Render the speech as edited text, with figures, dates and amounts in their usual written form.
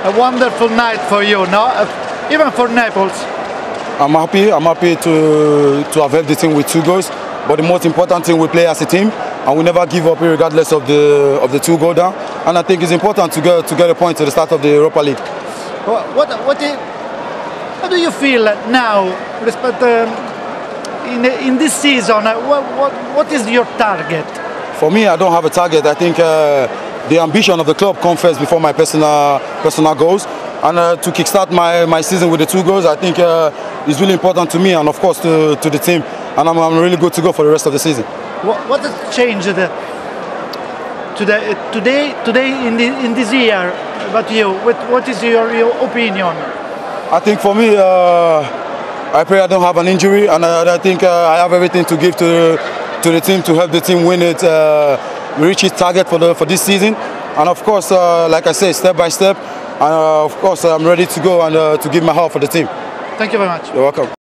a wonderful night for you, no? Even for Naples. I'm happy to have helped the team with 2 goals. But the most important thing, we play as a team, and we never give up regardless of the 2 goal down. And I think it's important to get a point at the start of the Europa League. How do you feel now, in this season? What is your target? For me, I don't have a target. I think the ambition of the club comes first before my personal goals. And to kickstart my season with the 2 goals, I think is really important to me and of course to the team. And I'm really good to go for the rest of the season. What has changed today in this year about you? What is your opinion? I think for me, I pray I don't have an injury, and I think I have everything to give to the team to help the team win it, reach its target for this season. And of course, like I say, step by step. And of course, I'm ready to go and to give my heart for the team. Thank you very much. You're welcome.